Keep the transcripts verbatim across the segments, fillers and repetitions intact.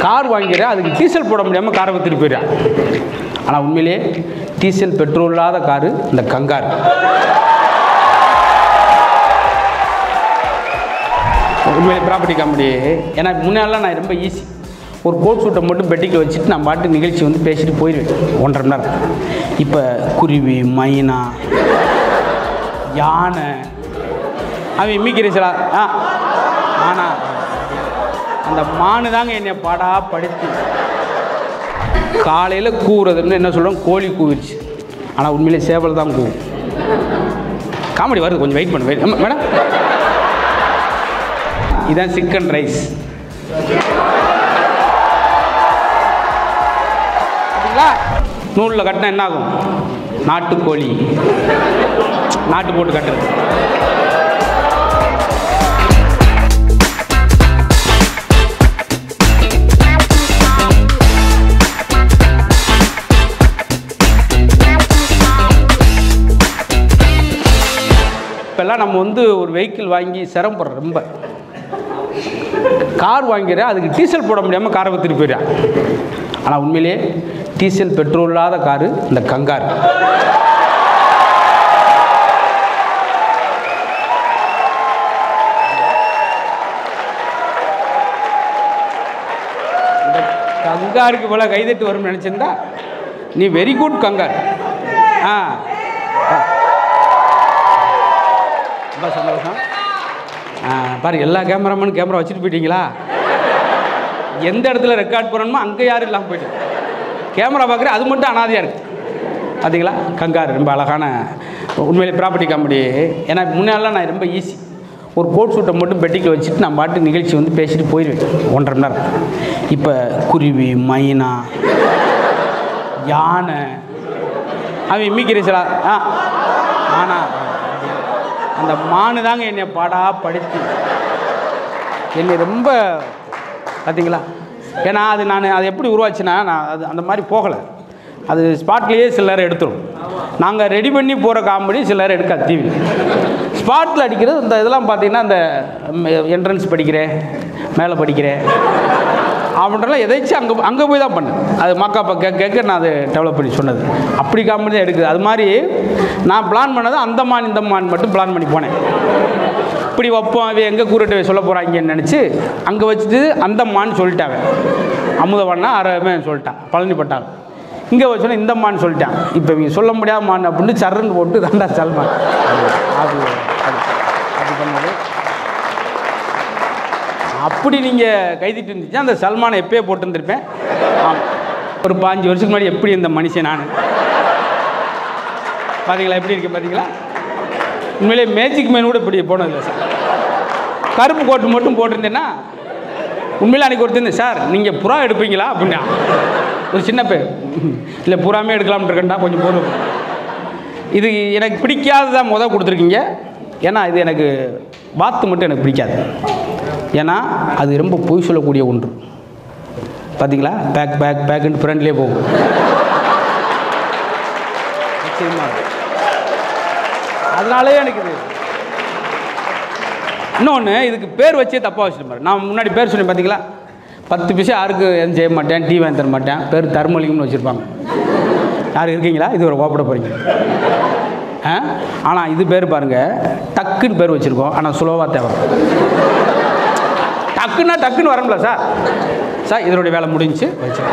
Car வாங்கிறேன், அதுக்கு diesel போட முடியாமல் காரை விற்றுட்டு போயிடுறேன். ஆனால் உண்மையிலே டீசல் பெட்ரோல் இல்லாத காரு இந்த கங்கார். உண்மையிலே ப்ராப்பர்ட்டி கம்பெனி. ஏன்னா முன்னாலாம் நான் ரொம்ப ஈஸி, ஒரு கோட் சூட்டை மட்டும் பெட்டிக்கு வச்சுட்டு நான் பாட்டு நிகழ்ச்சி வந்து பேசிட்டு போயிடுவேன் ஒன்றரை மணி நேரம். இப்போ குருவி, மைனா, யானை, அவன் இம்மிக்கிறீங்களா? ஆ ஆனால் அந்த மானு தாங்க என்னை பாடா படுத்தி. காலையில் கூவுறதுன்னு என்ன சொல்கிறோம், கோழி கூவிடுச்சு. ஆனால் உண்மையிலே சேவல் தான் கூவும். காமெடி வருது, கொஞ்சம் வெயிட் பண்ணு. வெயிட் மேடம், இதுதான் சிக்கன் ரைஸ். நூலில் கட்டினா என்ன ஆகும்? நாட்டுக்கோழி. நாட்டு போட்டு கட்டுறது. இப்போல்லாம் நம்ம வந்து ஒரு வெஹிக்கிள் வாங்கி சிரமப்படுறோம். ரொம்ப கார் வாங்கிறேன், அதுக்கு டீசல் போட முடியாமல் காரை விற்றுட்டு போயிடுறேன். ஆனால் உண்மையிலே டீசல் பெட்ரோல் இல்லாத காரு இந்த கங்கார். இந்த கங்காருக்கு போல கைதட்டு வரும்னு நினச்சிருந்தா நீ வெரி குட் கங்கார். ஆ ரொம்ப சந்தோஷம். பாரு, எல்லா கேமராமேனும் கேமரா வச்சுட்டு போயிட்டீங்களா? எந்த இடத்துல ரெக்கார்ட் பண்ணணுமோ அங்கே யாரும் இல்லாமல் போயிட்டு கேமரா பார்க்குறேன், அது மட்டும் அனாதையாக இருக்குது. பார்த்தீங்களா? கங்கார் ரொம்ப அழகான உண்மையிலே ப்ராப்பர்ட்டி காமெடி. ஏன்னா முன்னாலாம் நான் ரொம்ப ஈஸி, ஒரு கோட் சூட்டை மட்டும் பெட்டிக்கு வச்சுட்டு நான் பாட்டு நிகழ்ச்சி வந்து பேசிட்டு போயிடுவேன் ஒன்றரை மணி நேரம். இப்போ குருவி, மைனா, யானை, அவன் இம்மிக்கிறீங்களா? ஆ ஆனால் அந்த மானு தாங்க என்னை பாடா படுத்தி என்னை ரொம்ப. பார்த்தீங்களா? ஏன்னா அது நான் அது எப்படி உருவாச்சுன்னா, நான் அது அந்த மாதிரி போகலை. அது ஸ்பாட்லேயே சில நேரம் எடுத்துரும். நாங்கள் ரெடி பண்ணி போகிற காமெடி சில நேரம் எடுக்காது டிவி. ஸ்பாட்டில் அடிக்கிறது இந்த இதெல்லாம் பார்த்தீங்கன்னா, இந்த என்ட்ரன்ஸ் படிக்கிறேன், மேலே படிக்கிறேன் அப்படின்றலாம் எதாச்சும் அங்கே அங்கே போய் தான் பண்ணேன். அது மாக்காப்பா கேட்க கேட்க நான் அதை டெவலப் பண்ணி சொன்னது. அப்படி காமெடி தான் எடுக்குது. அது மாதிரி நான் பிளான் பண்ணது அந்தமான் இந்தமான் மட்டும் பிளான் பண்ணி போனேன். இப்படி வைப்போம், அவன் எங்கே கூறிட்டு சொல்ல போகிறாங்கன்னு நினச்சி அங்கே வச்சுட்டு அந்தமான்னு சொல்லிட்டாங்க. அமுதவான்னா அறவே சொல்லிட்டான், பழனிப்பட்டாங்க. இங்கே வச்சோன்னா இந்தமான்னு சொல்லிட்டான். இப்போ இவங்க சொல்ல முடியாத மான் அப்படின்னு சர்ன்னு போட்டு தாண்டா சல்மான். அது அது பண்ணது. அப்படி நீங்கள் கைதிட்டு இருந்துச்சு அந்த சல்மானை எப்பயே போட்டுருந்துருப்பேன். ஆமாம், ஒரு பாஞ்சு வருஷத்துக்கு முன்னாடி எப்படி இந்த மனுஷன் நான் பார்த்தீங்களா? எப்படி இருக்கேன் பார்த்தீங்களா? உண்மையிலே மேஜிக் மேன் கூட இப்படி போனதில்லை சார். கருப்பு கோட்டு மட்டும் போட்டிருந்தேன்னா உண்மையிலே அன்றைக்கி ஒருத்தர், சார் நீங்கள் புறா எடுப்பீங்களா அப்படின்னா, ஒரு சின்ன பேர், இல்லை புறாமே எடுக்கலாம்னு இருக்கேன்டா, கொஞ்சம் போதும். இது எனக்கு பிடிக்காததான் முதல் கொடுத்துருக்கீங்க. ஏன்னா இது எனக்கு வாத்து மட்டும் எனக்கு பிடிக்காது. ஏன்னா அது ரொம்ப பொய் சொல்லக்கூடிய ஒன்று. பார்த்தீங்களா? பேக் பேக் பேக்குன்னு ஃப்ரெண்ட்லேயே போகும். நிச்சயமாக அதனாலே எனக்கு இது. இன்னொன்று, இதுக்கு பேர் வச்சே தப்பாக வச்சுட்டு பாரு. நான் முன்னாடி பேர் சொன்னேன் பார்த்தீங்களா? பத்து பைசா யாருக்கு எதுவும் செய்ய மாட்டேன், டீ வாங்கி தர மாட்டேன், பேர் தர்மலிங்கம்னு வச்சுருப்பாங்க. யார் இருக்கீங்களா? இது ஒரு கோப்பட போகிறீங்க. ஆ ஆனால் இது பேர் பாருங்கள், டக்குன்னு பேர் வச்சுருக்கோம். ஆனால் சுலோவாக தேவை. டக்குன்னா டக்குன்னு வரல சார். சார் இதனுடைய வேலை முடிஞ்சு வச்சு.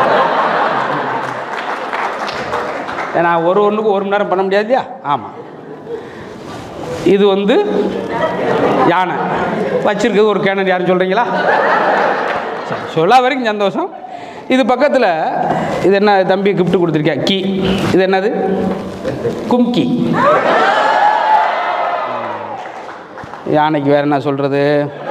ஏன்னா ஒரு ஒன்றுக்கு ஒரு மணி நேரம் பண்ண முடியாது இல்லையா? ஆமாம். இது வந்து யானை வச்சிருக்கிறது ஒரு கேனன். யாருன்னு சொல்கிறீங்களா? சரி, சொல்ல வரைக்கும் சந்தோஷம். இது பக்கத்தில் இது என்ன தம்பி கிஃப்ட் கொடுத்துருக்கேன்? கீ. இது என்னது? கும்கி. யானைக்கு வேறு என்ன சொல்கிறது?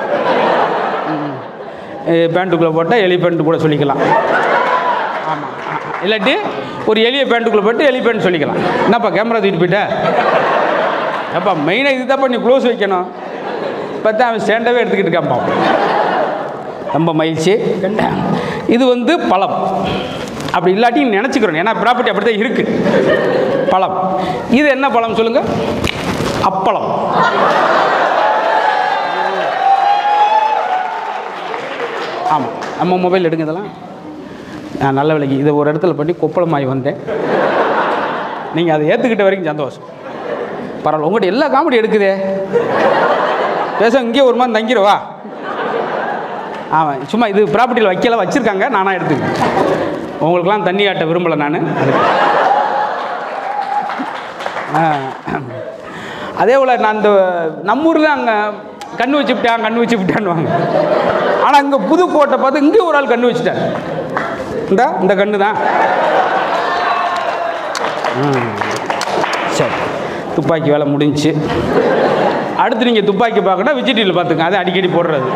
பேண்ட்டுக்குள்ளே போட்டால் எலிஃபெண்ட் கூட சொல்லிக்கலாம். ஆமாம், இல்லாட்டி ஒரு எலியை பேண்ட்டுக்குள்ளே போட்டு எலிஃபெண்ட் சொல்லிக்கலாம். என்னப்பா கேமரா தூக்கிட்டு போயிட்ட? அப்பா மெயினாக இது தான் பண்ணி க்ளோஸ் வைக்கணும். பார்த்தா அவன் ஸ்டாண்டவே எடுத்துக்கிட்டு இருக்கான். பாப்போம், ரொம்ப மகிழ்ச்சி. இது வந்து பழம். அப்படி இல்லாட்டி நினச்சிக்கிறோம், ஏன்னா ப்ராப்பர்ட்டி அப்படி தான் இருக்குது. பழம். இது என்ன பழம் சொல்லுங்கள்? அப்பளம். ஆமாம், நம்ம மொபைல் எடுங்க இதெல்லாம். நான் நல்ல விலைக்கு இதை ஒரு இடத்துல பண்ணி கொப்பளமாகி வந்தேன். நீங்கள் அதை ஏற்றுக்கிட்ட வரைக்கும் சந்தோஷம். பரவாயில்ல, உங்கள்கிட்ட எல்லா காமெடி எடுக்குதே. பேச இங்கே ஒரு மாதிரி தங்கிடுவா. ஆமாம், சும்மா இது ப்ராப்பர்ட்டியில் வைக்கல, வச்சுருக்காங்க, நானாக எடுத்துக்கேன். உங்களுக்கெல்லாம் தண்ணி ஆட்ட விரும்பலை நான். அதே போல் நான் இந்த நம்ம ஊரில் அங்கே கண்ணு வச்சு விட்டான் கண்ணு வச்சு விட்டான்னுவாங்க. ஆனால் இங்கே புதுக்கோட்டை பார்த்து இங்கே ஒரு ஆள் கண்ணு வச்சுட்டார். இந்த இந்த கண்ணு தான். சரி, துப்பாக்கி வேலை முடிஞ்சு. அடுத்து நீங்கள் துப்பாக்கி பார்க்கணும் விஜய் டிவியில் பார்த்துங்க, அதை அடிக்கடி போடுறது.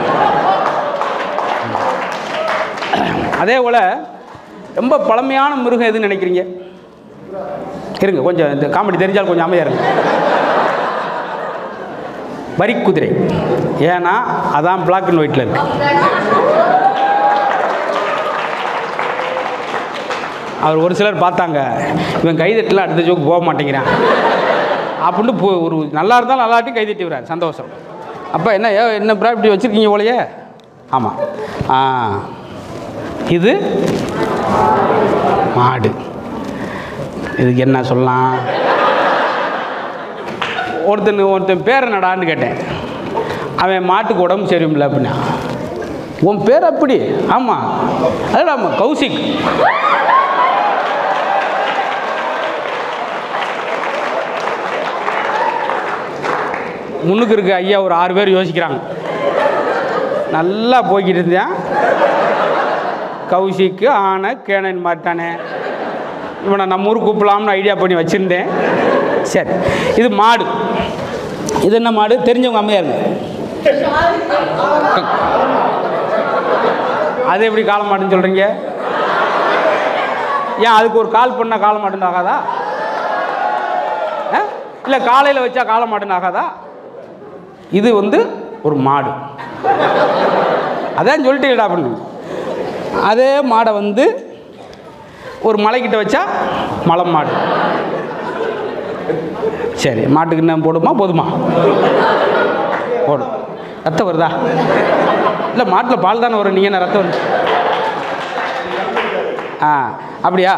அதே போல் ரொம்ப பழமையான மிருகம் எதுன்னு நினைக்கிறீங்க? இருங்க, கொஞ்சம் இந்த காமெடி தெரிஞ்சால் கொஞ்சம் அமைதியாக இருங்க. வரிக்குதிரை. ஏன்னா அதான் பிளாக் அண்ட் ஒயிட்டில் இருக்கு. அவர் ஒரு சிலர் பார்த்தாங்க, இவன் கைதட்டில் அடுத்த ஜோக்கு போக மாட்டேங்கிறான் அப்படின்னு போ ஒரு நல்லா இருந்தாலும் நல்லாட்டி கைதட்டி விடுறார். சந்தோஷம். அப்போ என்ன என்ன ப்ராப்பர்ட்டி வச்சுருக்கீங்க போலையே? ஆமாம். ஆ, இது மாடு. இதுக்கு என்ன சொல்லலாம்? ஒருத்தன் ஒருத்தன் பேர் என்னடான்னு கேட்டேன். அவன் மாட்டுக்கு உடம்பு சரியில்லை அப்படின்னா. உன் பேர் அப்படி? ஆமாம். அதோட ஆமாம், கௌசிக். முன்னுக்கு இருக்க ஐயா ஒரு ஆறு பேர் யோசிக்கிறாங்க. நல்லா போய்கிட்டு இருந்தேன். கௌசிக்கு ஆனை கேனன் மாட்டானே, இவனை நம்ம ஊருக்கு கூப்பிடலாம்னு ஐடியா பண்ணி வச்சுருந்தேன். சரி, இது மாடு. இது என்ன மாடு? தெரிஞ்சவங்க அம்மையா இருக்கு. அது எப்படி காளை மாடுன்னு சொல்கிறீங்க? ஏன் அதுக்கு ஒரு கால் பண்ண காளை மாடுன்னு ஆகாதா? இல்லை காலையில் வச்சா காளை மாடுன்னு ஆகாதா? இது வந்து ஒரு மாடு. அதான் சொல்லிட்டீங்கடா அப்படின்னு. அதே மாடை வந்து ஒரு மலைக்கிட்ட வச்சா மலை மாடு. சரி, மாட்டுக்கு என்ன போடுமா? போதுமா? போடும். ரத்தம் வருதா? இல்லை, மாட்டில் பால் தானே வரும். நீங்கள் என்ன ரத்தம் வருது? ஆ, அப்படியா?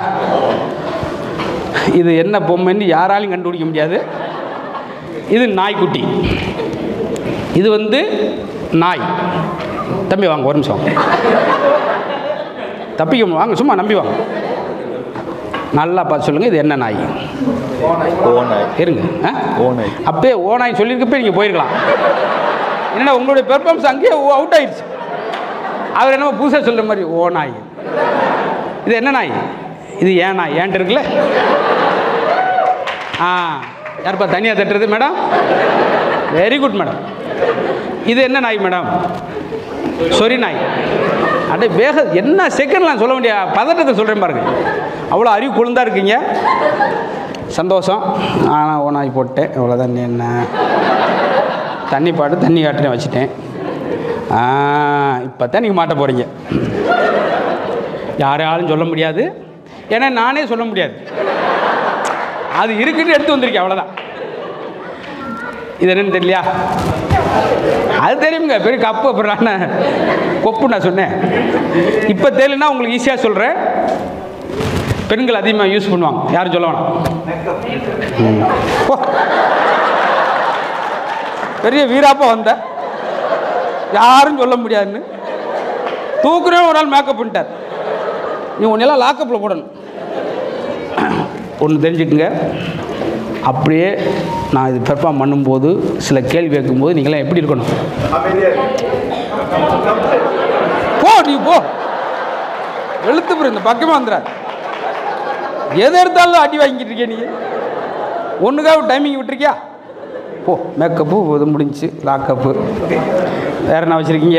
இது என்ன பொம்மைன்னு யாராலையும் கண்டுபிடிக்க முடியாது. இது நாய்க்குட்டி. இது வந்து நாய். தம்பி வாங்க, ஒரு நிமிஷம் தப்பிக்க வாங்க, சும்மா நம்பி வாங்க. நல்லா பார்த்து சொல்லுங்கள், இது என்ன நாய்? இருங்க. அப்பே ஓநாய் சொல்லியிருக்கப்பே நீங்கள் போயிருக்கலாம். என்னடா உங்களுடைய பெர்ஃபார்மன்ஸ் அங்கேயே அவுட் ஆயிடுச்சு. அவர் என்னமோ புதுசாக சொல்கிற மாதிரி ஓ நாய். இது என்ன நாய்? இது ஏன் நாய்? ஏன்ட்டு இருக்குல்ல. ஆ, யாருப்பா தனியாக தட்டுறது? Madam, very good madam. இது என்ன நாய் மேடம்? சொரி நாய். அடே வேக என்ன செகண்ட்லாம் சொல்ல வேண்டிய பதட்டத்தை சொல்கிறேன் பாருங்க. அவ்வளோ அறிவு குழுந்தா இருக்கீங்க. சந்தோஷம். ஆனால் ஓ நாய் போட்டேன், அவ்வளோதான். என்ன தண்ணி பாட்டு தண்ணி காட்டுறேன் வச்சுட்டேன். இப்போ தான் நீங்கள் மாட்ட போகிறீங்க. யாராலும் சொல்ல முடியாது, ஏன்னா நானே சொல்ல முடியாது. அது இருக்குன்னு எடுத்து வந்திருக்கேன், அவ்வளோதான். இது என்னன்னு தெரியலையா? அது தெரியுங்க, பெரிய கப்பு. அப்புறம் நான் கொப்பு நான் சொன்னேன். இப்போ தெரியலன்னா உங்களுக்கு ஈஸியாக சொல்கிறேன். பெண்கள் அதிகமாக யூஸ் பண்ணுவாங்க. யாரும் சொல்ல வேணாம். பெரிய வீராப்பா வந்த யாரும் சொல்ல முடியாதுன்னு தூக்குறே ஒரு நாள் மேக்கப் பண்ணிட்டார். நீ ஒன்னெல்லாம் லாக்கப்பில் போடணும். ஒன்று தெரிஞ்சுக்குங்க, அப்படியே நான் இது பெர்ஃபார்ம் பண்ணும்போது சில கேள்வி கேட்கும்போது நீங்களாம் எப்படி இருக்கணும்? போ, நீ போ, எழுத்து பிற இந்த பக்கமாக வந்துடாது. எது எடுத்தாலும் அடி வாங்கிட்டு இருக்கே. நீ ஒன்றுக்காக டைமிங் விட்டுருக்கியா? போ, மேக்கப்பு இது முடிஞ்சு, லாக்கப்பு. வேற என்ன வச்சுருக்கீங்க?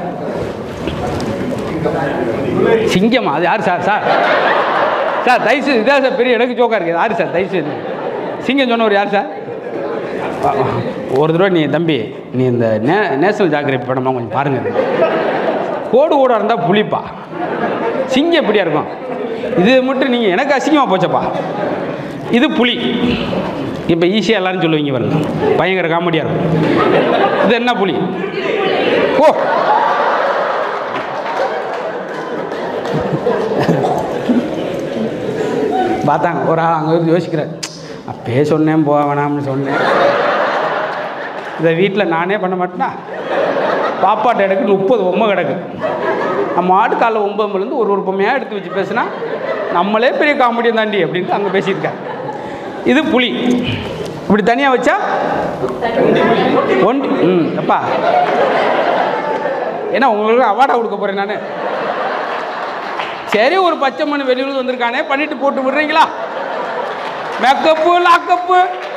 சிங்கமா? அது யார் சார்? சார் சார் தயவுசெய்து, இதான் சார் பெரிய எனக்கு ஜோக்காக இருக்குது. யார் சார் தயவுசெய்து? சிங்கம் சொன்னவர் யார் சார்? ஒரு தடவை நீ தம்பி, நீ இந்த நே நேஷனல் ஜியோகிராஃபி படமாக கொஞ்சம் பாருங்கள். கோடு கூட இருந்தால் புளிப்பா, சிங்கம் எப்படியா இருக்கும்? இது மட்டும் நீங்கள் எனக்கு அசிங்கமாக போச்சப்பா. இது புலி. இப்போ ஈஸியாக எல்லாரும் சொல்லுவீங்க பாருங்க, பயங்கர காமெடியாக இருக்கும். இது என்ன புலி? ஓ பார்த்தாங்க ஒரு ஆள் அங்கே வந்து யோசிக்கிறேன், அப்பயே சொன்னேன் போக வேணாம்னு சொன்னேன், இதை வீட்டில் நானே பண்ண மாட்டேன்னா. பாப்பாட்ட எனக்கு முப்பது பொம்மை கிடக்கு. நம்ம ஆடு காலைல ஒன்பது மணிலேருந்து ஒரு ஒரு பொம்மையாக எடுத்து வச்சு பேசுனா நம்மளே பெரிய காமெடியும் தாண்டி அப்படின்ட்டு அங்கே பேசியிருக்கேன். இது புளி. இப்படி தனியாக வச்சா ஒன் ம் அப்பா ஏன்னா உங்களுக்கு அவார்டாக கொடுக்க போகிறேன் நான். சரி, ஒரு பச்சை மணி வெளியூர் வந்திருக்கானே பண்ணிட்டு போட்டு விடுறீங்களா? மேக்கப்பு லாக்கப்பு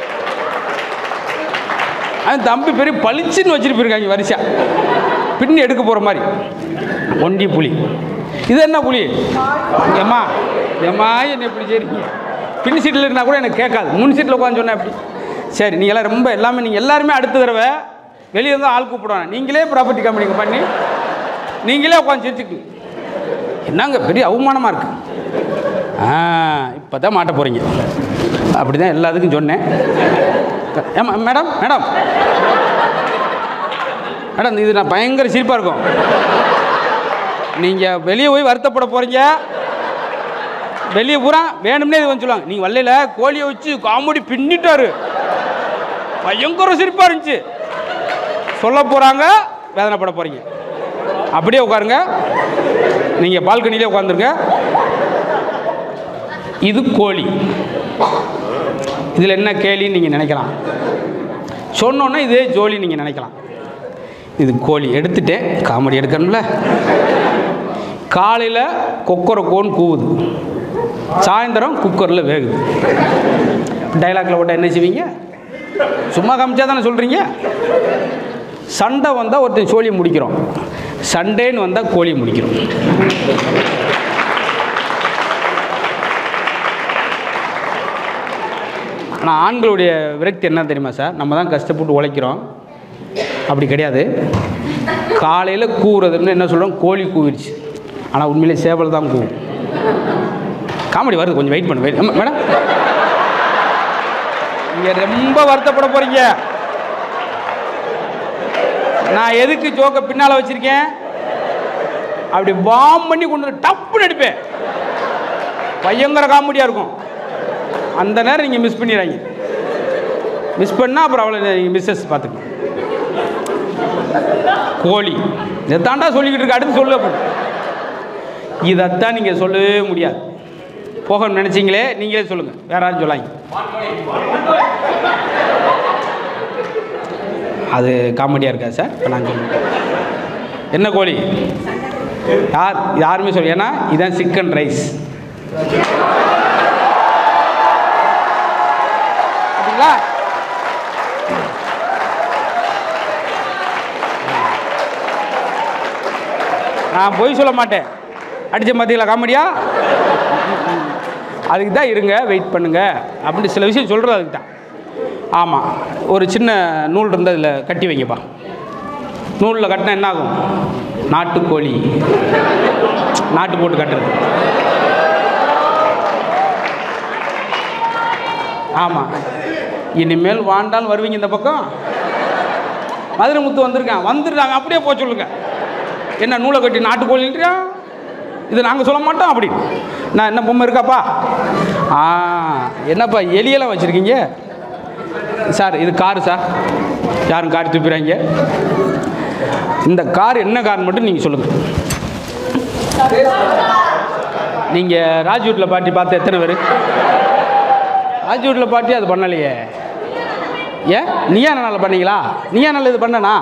அது தம்பி பெரிய பளிச்சுன்னு வச்சுட்டு போயிருக்காங்க வரிசா பின்னி எடுக்க போகிற மாதிரி. ஒண்டி புளி. இது என்ன புளி? ஏம்மா ஏம்மா என்ன எப்படி சரிங்க? பின் சீட்டில் இருந்தால் கூட எனக்கு கேட்காது, முன் சீட்டில் உட்காந்து சொன்னேன் அப்படி. சரி, நீங்களாம் ரொம்ப எல்லாமே நீங்கள் எல்லாருமே அடுத்த தடவை வெளியே இருந்தால் ஆள் கூப்பிடுவாங்க, நீங்களே ப்ராப்பர்ட்டி கம்பெனிங்க பண்ணி நீங்களே உட்காந்து சிரிச்சுக்கு. என்னங்க பெரிய அவமானமாக இருக்குது. ஆ இப்போ தான் மாட்ட போகிறீங்க. அப்படி தான் எல்லாத்துக்கும் சொன்னேன். ஏமா மேடம் மேடம் மேடம் இது நான் பயங்கர சிரிப்பாக இருக்கும். நீங்கள் வெளியே போய் வருத்தப்பட போகிறீங்க. வெளியே பூரா வேணும்னே இது வந்து சொல்லுவாங்க, நீங்கள் வல்லையில் கோழியை வச்சு காமெடி பின்னிட்டாரு, பயங்கர சிரிப்பாக இருந்துச்சு சொல்ல போகிறாங்க. வேதனைப்பட போகிறீங்க. அப்படியே உட்காருங்க, நீங்கள் பால்கனிலே உட்காந்துருங்க. இது கோழி. இதில் என்ன கேலின்னு நீங்கள் நினைக்கலாம், சொன்னோன்னே இதே ஜோலி நீங்கள் நினைக்கலாம். இது கோழி. எடுத்துகிட்டே காமெடி எடுக்கணும்ல. காலையில் கொக்கரக்கோன்னு கூவுது, சாயந்தரம் குக்கரில் வேகுது. டைலாக்ல போட்டால் என்ன செய்வீங்க? சும்மா காமிச்சா தானே சொல்கிறீங்க. சண்டை வந்தால் ஒருத்தன் சோழியை முடிக்கிறோம், சண்டேன்னு வந்தால் கோழியை முடிக்கிறோம். ஆனால் ஆண்களுடைய விரக்தி என்ன தெரியுமா சார்? நம்ம தான் கஷ்டப்பட்டு உழைக்கிறோம், அப்படி கிடையாது. காலையில் கூவுறதுன்னு என்ன சொல்கிறோம்? கோழி கூவிடுச்சு. ஆனால் உண்மையிலே சேவல் தான் கூவும். காமெடி வருது, கொஞ்சம் வெயிட் பண்ணு. வெயிட் மேடம், நீங்கள் ரொம்ப வருத்தப்பட போகிறீங்க. நான் எதுக்கு ஜோக்கை பின்னால் வச்சுருக்கேன்? அப்படி பாம் பண்ணி கொண்டு வந்து டப்புன்னு அடிப்பேன். பயங்கர காமெடியாக இருக்கும். அந்த நேரம் நீங்கள் மிஸ் பண்ணிடுறாங்க. மிஸ் பண்ணால் அப்புறம் அவ்வளோ நீங்கள் மிஸ்ஸஸ் பார்த்துக்கணும். கோழி இதை தாண்டா சொல்லிக்கிட்டு இருக்க, அடுத்து சொல்லு. இதைத்தான் நீங்கள் சொல்லவே முடியாது. போகணும்னு நினச்சிங்களே நீங்களே சொல்லுங்கள், வேற யாரும் சொல்லாங்க. அது காமெடியாக இருக்கா சார்? இப்போ நான் சொல்லுங்கள் என்ன கோழி யார் யாருமே சொல்லு. ஏன்னா இதுதான் சிக்கன் ரைஸ். அப்படிங்களா? நான் போய் சொல்ல மாட்டேன். அடித்த பார்த்தீங்களா காமெடியா? அதுக்கு தான் இருங்க, வெயிட் பண்ணுங்க அப்படி சில விஷயம் சொல்கிறது அதுக்கு தான். ஆமாம், ஒரு சின்ன நூல் இருந்தால் அதில் கட்டி வைங்கப்பா. நூலில் கட்டினா என்ன ஆகும்? நாட்டுக்கோழி. நாட்டு போட்டு கட்டுறது. ஆமாம், இனிமேல் வாண்டாலும் வருவீங்க இந்த பக்கம். மதுரை முத்து வந்திருக்கான், வந்துடுறாங்க, அப்படியே போக சொல்லுங்க. என்ன நூலை கட்டி நாட்டுக்கோழின்றியா? இது நாங்கள் சொல்ல மாட்டோம் அப்படி. நான் என்ன பொம்மை இருக்காப்பா? ஆ என்னப்பா எலியெல்லாம் வச்சுருக்கீங்க சார்? இது காரு சார். யாரும் கார் தூப்பிடுறாங்க. இந்த கார் என்ன கார் மட்டும் நீங்கள் சொல்லுங்கள். நீங்கள் ராஜ்வூட்டில் பாட்டி பார்த்து எத்தனை பேர்? ராஜ்வூட்டில் பாட்டி அது பண்ணலையே. ஏன் நீயா நாள் பண்ணீங்களா? நீயா நாள் இது பண்ணனா?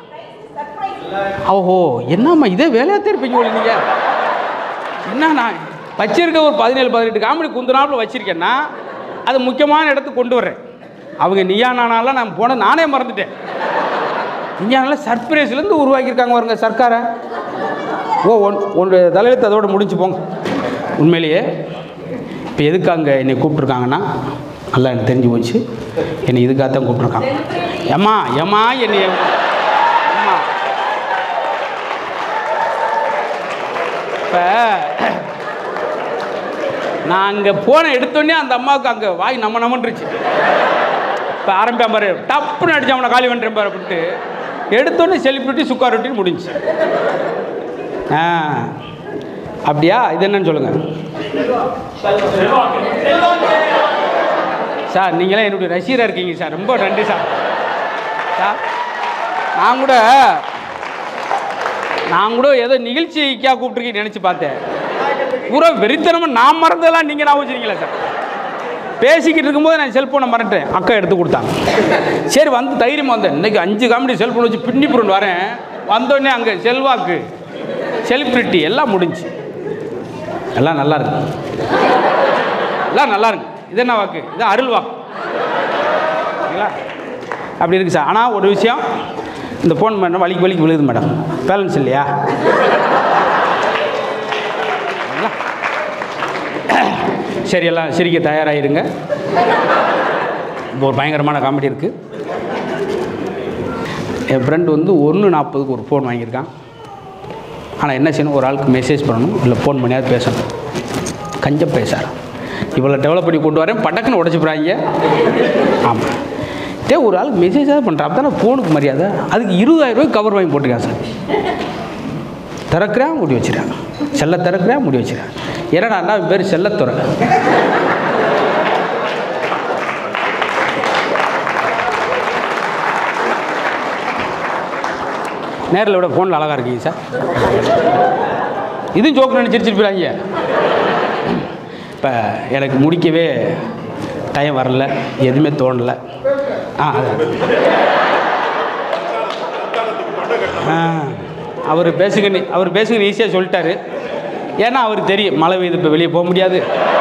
ஓஹோ, என்னம்மா இதே வேலையாக இருப்பீங்க நீங்கள். என்ன நான் வச்சிருக்க ஒரு பதினேழு பதினெட்டு காமெடி குந்துனாப்பில் வச்சுருக்கேன்னா அது முக்கியமான இடத்துக்கு கொண்டு வர்றேன். அவங்க நீயா நானாலாம் நான் போன நானே மறந்துட்டேன். நீயா நாள சர்ப்ரைஸ்லேருந்து உருவாக்கியிருக்காங்க பாருங்க சர்க்காரை. ஓ ஒன் ஒன்று தலையெழுத்து அதோடு முடிஞ்சு போங்க. உண்மையிலேயே இப்போ எதுக்கு அங்கே என்னை கூப்பிட்ருக்காங்கன்னா நல்லா எனக்கு தெரிஞ்சு போச்சு. என்னை இதுக்காகத்தான் கூப்பிட்ருக்காங்க. ஏம்மா ஏம்மா என்னை அம்மா இப்போ நான் அங்கே போன எடுத்தோடனே அந்த அம்மாவுக்கு அங்கே வாய் நம்ம நம்மன்றுச்சு. இப்போ ஆரம்பிப்பான் பாரு, டப்புன்னு அடிச்சு அவனை காலி பண்ணுறேன் பாரு அப்படின்ட்டு எடுத்தோடனே செலிப்ரிட்டி சுக்கா ரொட்டின்னு முடிஞ்சு. ஆ அப்படியா? இது என்னன்னு சொல்லுங்கள். சார் நீங்களே என்னுடைய ரசிகராக இருக்கீங்க சார், ரொம்ப நன்றி சார். சார் நான் கூட நான் கூட ஏதோ நிகழ்ச்சிக்காக கூப்பிட்டுருக்கீங்க நினச்சி பார்த்தேன். பூரா வெறித்தனமாக நான் மறந்ததெல்லாம் நீங்கள் நான் வச்சுருக்கீங்களா சார்? பேசிக்கிட்டு இருக்கும்போது நான் செல்ஃபோனை மறந்துட்டேன், அக்கா எடுத்து கொடுத்தாங்க. சரி வந்து தைரியமாக வந்தேன். இன்றைக்கி அஞ்சு காமெடி செல்ஃபோன் வச்சு பின்னி புரண்டு வரேன். வந்தோடனே அங்கே செல்வாக்கு செலிப்ரிட்டி எல்லாம் முடிஞ்சு. எல்லாம் நல்லா இருக்கு, எல்லாம் நல்லா இருக்கு. இது என்ன வாக்கு? இது அருள் வாக்கு சரிங்களா? அப்படி இருக்குது சார். ஆனால் ஒரு விஷயம், இந்த ஃபோன் பண்ண வலிக்கு வலிக்கு விழுது மேடம், பேலன்ஸ் இல்லையா? சரி எல்லாம் சிரிக்க தயாராகிருங்க. இப்போ ஒரு பயங்கரமான காமெடி இருக்குது. என் ஃப்ரெண்டு வந்து ஒன்று நாற்பதுக்கு ஒரு ஃபோன் வாங்கியிருக்கான். ஆனால் என்ன செய்யணும், ஒரு ஆளுக்கு மெசேஜ் பண்ணணும், இல்லை ஃபோன் பண்ணியாவது பேசணும். கஞ்ச பேசார் இவ்வளோ டெவலப் பண்ணி கொண்டு வரேன், படக்குன்னு உடச்சி போகிறாங்க. ஆமாம், டே ஒரு ஆளுக்கு மெசேஜாவது பண்ணுறேன், அப்போ தானே ஃபோனுக்கு மரியாதை. அதுக்கு இருபதாயிரம் ரூபாய்க்கு கவர் வாங்கி போட்டிருக்கேன் சார். திறக்கிறேன் முடி வச்சுறேன், செல்ல திறக்கிறேன் முடி வச்சுறேன். என்னடா அண்ணா பேர் செல்லத்துறை. நேரில் விட ஃபோனில் அழகாக இருக்கீங்க சார். இதுவும் ஜோக்கு நினச்சிருச்சுட்டு போயிடாங்க. இப்போ எனக்கு முடிக்கவே டைம் வரல, எதுவுமே தோணலை. ஆ ஆ அவர் பேசுங்க, அவர் பேசுங்க ஈஸியாக சொல்லிட்டாரு. ஏன்னா அவருக்கு தெரியும் மழை பெய்யுது, இப்போ வெளியே போக முடியாது.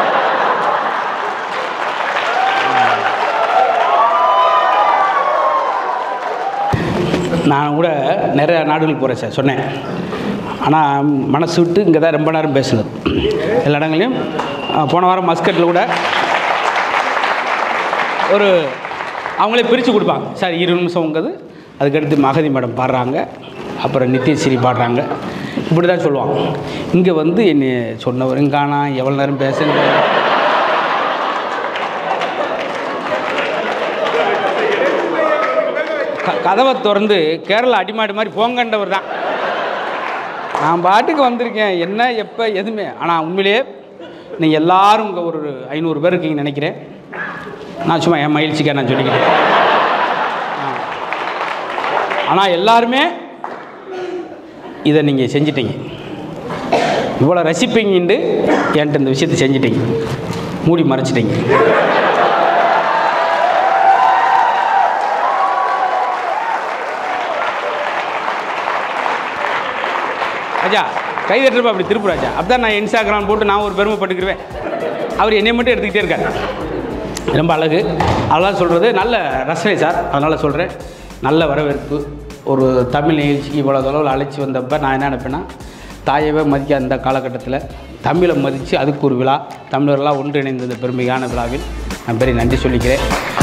நான் கூட நிறைய நாடுகள் போகிறேன் சார், சொன்னேன். ஆனால் மனசு விட்டு இங்கே தான் ரொம்ப நேரம் பேசுனது எல்லா இடங்களையும். போன வாரம் மஸ்கட்டில் கூட ஒரு அவங்களே பிரித்து கொடுப்பாங்க சார், இரு நிமிஷங்கிறது. அதுக்கடுத்து மகதி மேடம் பாடுறாங்க, அப்புறம் நித்யஸ்ரீ பாடுறாங்க, இப்படி தான் சொல்லுவாங்க. இங்கே வந்து என்னை சொன்னவர் இங்கானா எவ்வளோ நேரம் பேசுங்க. க கதவை திறந்து கேரளா அடிமாடி மாதிரி போங்கண்டவர் தான். நான் பாட்டுக்கு வந்திருக்கேன், என்ன எப்போ எதுவுமே. ஆனால் உண்மையிலே நீங்கள் எல்லோரும் இங்கே ஒரு ஐநூறு பேர் இருக்கீங்கன்னு நினைக்கிறேன். நான் சும்மா என் மகிழ்ச்சிக்காக நான் சொல்லிக்கிறேன். ஆனால் எல்லாருமே இதை நீங்கள் செஞ்சிட்டீங்க, இவ்வளோ ரசிப்பீங்கன்ட்டு என்கிட்ட இந்த விஷயத்தை செஞ்சிட்டீங்க, மூடி மறைச்சிட்டீங்க. ராஜா கை தட்டுறப்ப அப்படி திருப்பு ராஜா. அப்பதான் நான் இன்ஸ்டாகிராம் போட்டு நான் ஒரு பெருமைப்பட்டுக்கிருவேன். அவர் என்னை மட்டும் எடுத்துக்கிட்டே இருக்கார். ரொம்ப அழகு, அதெல்லாம் சொல்கிறது நல்ல ரசனை சார். அதனால் சொல்கிறேன், நல்ல வரவேற்பு. ஒரு தமிழ் நிகழ்ச்சிக்கு இவ்வளோ தொலைவில் அழைச்சி வந்தப்போ நான் என்ன நினைப்பேன்னா, தாயவே மதிக்க அந்த காலகட்டத்தில் தமிழை மதித்து அதுக்கு ஒரு விழா, தமிழர்களாக ஒன்றிணைந்த பெருமையான விழாவில் நான் பெரிய நன்றி சொல்லிக்கிறேன்.